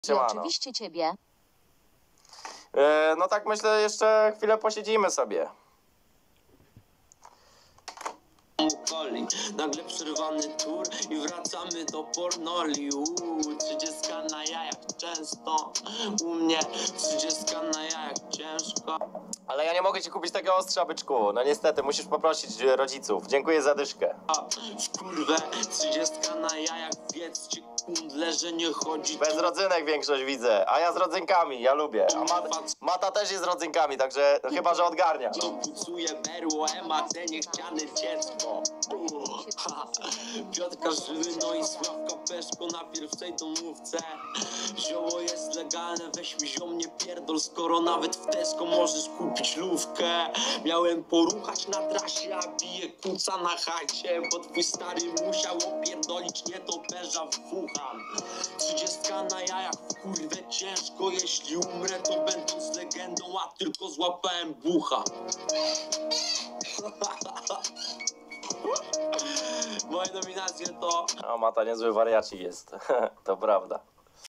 I Siemano. oczywiście ciebie. No tak myślę, jeszcze chwilę posiedzimy sobie. Nagle przerwany tour i wracamy do pornoli. 30 na jajach często u mnie, 30 na jajach ciężko. Ale ja nie mogę ci kupić tego ostrza, byczku. No niestety, musisz poprosić rodziców. Dziękuję za dyszkę. W kurwę, 30 na jajach, wiedzcie kundle, że nie chodzi Bez rodzynek większość widzę, a ja z rodzynkami, ja lubię. A Mata też jest z rodzynkami, także no, chyba, że odgarnia. to pucuje berło, te niechciane dziecko. Piotrka Żyły, no i Sławka Peszko na pierwszej domówce. Zioło jest legalne, weź mi ziom, nie pierdol, skoro nawet w Tesco możesz kupić lówkę. Miałem poruchać na trasie, a bije kuca na chacie, bo twój stary musiał opierdolić nietoperza w Wuhan. 30 na jajach, w kurwę ciężko, jeśli umrę, to będąc legendą, a tylko złapałem bucha. Moje nominacje to... O, Mata niezły wariacik jest. To prawda.